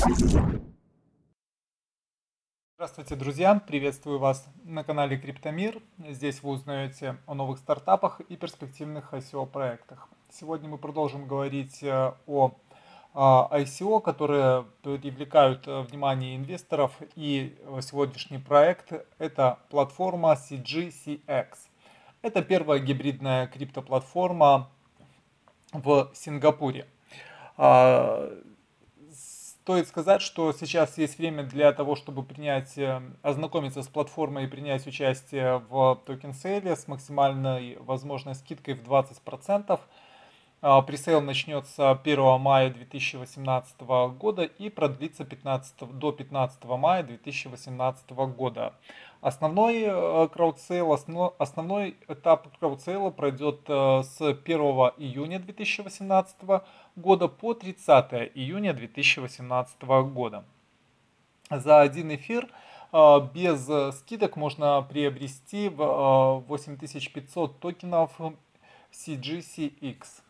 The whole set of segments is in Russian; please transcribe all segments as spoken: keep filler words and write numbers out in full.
Здравствуйте, друзья! Приветствую вас на канале Криптомир. Здесь вы узнаете о новых стартапах и перспективных ай си о-проектах. Сегодня мы продолжим говорить э, о а, ай си о, которые привлекают э, внимание инвесторов. И э, сегодняшний проект – это платформа си джи си экс. Это первая гибридная криптоплатформа в Сингапуре. А, Стоит сказать, что сейчас есть время для того, чтобы принять, э, ознакомиться с платформой и принять участие в токен-сейле с максимальной возможной скидкой в двадцать процентов. А, Пресейл начнется первого мая две тысячи восемнадцатого года и продлится пятнадцатого, до пятнадцатого мая две тысячи восемнадцатого года. Основной э, краудсейл, основной, основной этап краудсейла пройдет э, с первого июня две тысячи восемнадцатого года по тридцатое июня две тысячи восемнадцатого года. За один эфир э, без скидок можно приобрести э, восемь тысяч пятьсот токенов си джи си экс.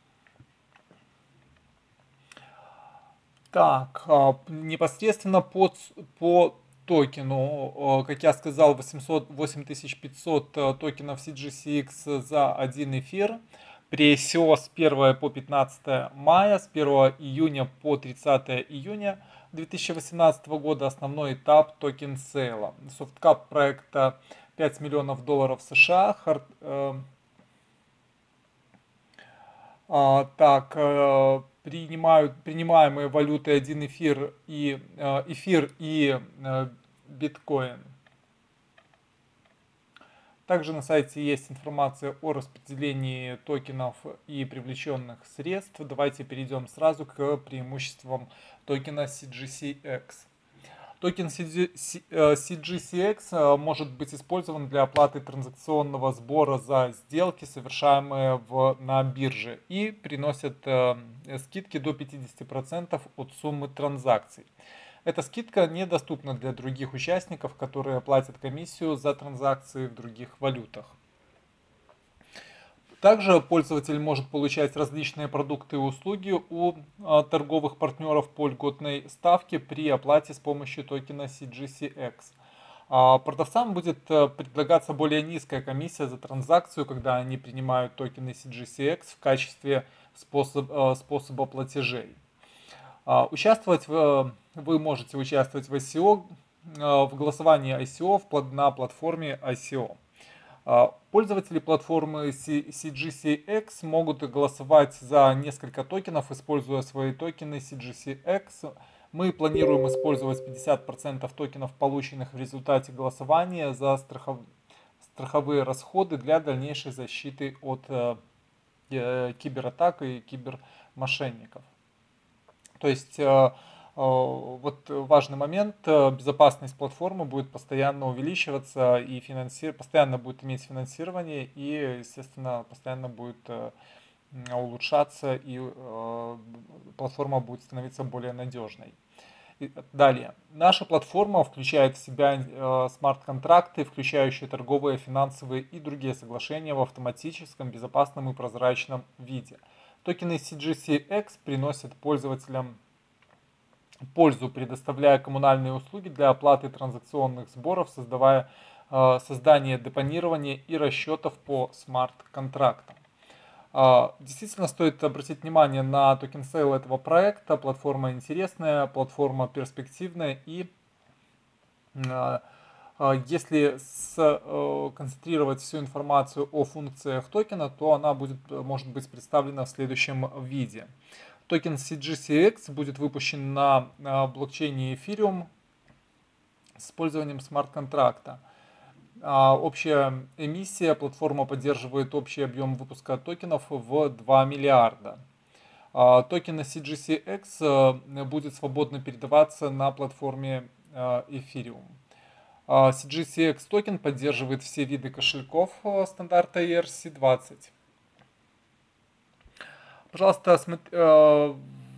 Так, а, непосредственно по, ц- по токену, э, как я сказал, восемьсот, восемь тысяч пятьсот э, токенов си джи си экс за один эфир. При ай си о с первого по пятнадцатое мая, с первого июня по тридцатое июня две тысячи восемнадцатого года основной этап токен сейла. Софткап проекта пять миллионов долларов США. Хард, э, а, так, э, принимают, принимаемые валюты один эфир и э, эфир и э, биткоин. Также на сайте есть информация о распределении токенов и привлеченных средств. Давайте перейдем сразу к преимуществам токена си джи си экс. Токен си джи си экс может быть использован для оплаты транзакционного сбора за сделки, совершаемые в, на бирже, и приносит э, скидки до пятидесяти процентов от суммы транзакций. Эта скидка недоступна для других участников, которые платят комиссию за транзакции в других валютах. Также пользователь может получать различные продукты и услуги у а, торговых партнеров по льготной ставке при оплате с помощью токена си джи си экс. А, продавцам будет а, предлагаться более низкая комиссия за транзакцию, когда они принимают токены си джи си экс в качестве способ, а, способа платежей. А, участвовать в, вы можете участвовать в ай си о, а, в голосовании ай си о на платформе ай си о. Пользователи платформы си джи си экс могут голосовать за несколько токенов, используя свои токены си джи си экс. Мы планируем использовать пятьдесят процентов токенов, полученных в результате голосования, за страхов... страховые расходы для дальнейшей защиты от э, кибератак и кибермошенников. То есть э, вот важный момент, безопасность платформы будет постоянно увеличиваться и финанси... постоянно будет иметь финансирование и, естественно, постоянно будет улучшаться и платформа будет становиться более надежной. Далее. Наша платформа включает в себя смарт-контракты, включающие торговые, финансовые и другие соглашения в автоматическом, безопасном и прозрачном виде. Токены си джи си экс приносят пользователям пользу, предоставляя коммунальные услуги для оплаты транзакционных сборов, создавая э, создание депонирования и расчетов по смарт-контрактам. Э, действительно стоит обратить внимание на токен сейл этого проекта. Платформа интересная, платформа перспективная, и э, если сконцентрировать всю информацию о функциях токена, то она будет, может быть представлена в следующем виде. Токен си джи си экс будет выпущен на блокчейне Ethereum с использованием смарт-контракта. Общая эмиссия, платформа поддерживает общий объем выпуска токенов в два миллиарда. Токен си джи си экс будет свободно передаваться на платформе Ethereum. си джи си экс токен поддерживает все виды кошельков стандарта и эр си двадцать. Пожалуйста, смотри, э,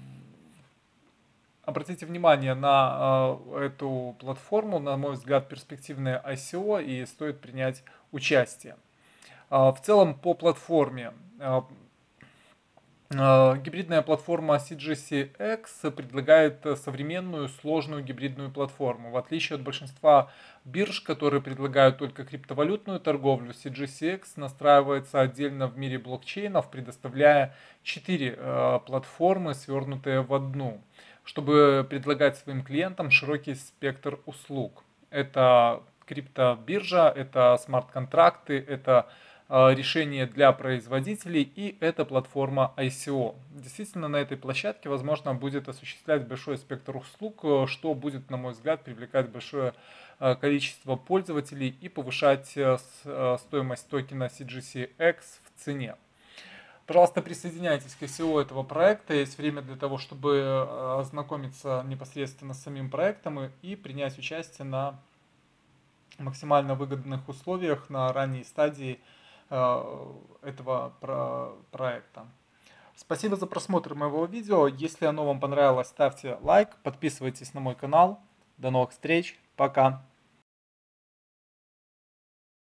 обратите внимание на э, эту платформу, на мой взгляд, перспективная ай си о, и стоит принять участие. Э, в целом по платформе э, Гибридная платформа си джи си экс предлагает современную сложную гибридную платформу. В отличие от большинства бирж, которые предлагают только криптовалютную торговлю, си джи си экс настраивается отдельно в мире блокчейнов, предоставляя четыре э, платформы, свернутые в одну, чтобы предлагать своим клиентам широкий спектр услуг. Это криптобиржа, это смарт-контракты, это решение для производителей, и это платформа ай си о. Действительно, на этой площадке возможно будет осуществлять большой спектр услуг, что будет, на мой взгляд, привлекать большое количество пользователей и повышать стоимость токена си джи си экс в цене. Пожалуйста, присоединяйтесь к ай си о этого проекта. Есть время для того, чтобы ознакомиться непосредственно с самим проектом и принять участие на максимально выгодных условиях на ранней стадии этого проекта. Спасибо за просмотр моего видео. Если оно вам понравилось, ставьте лайк, подписывайтесь на мой канал. До новых встреч. Пока.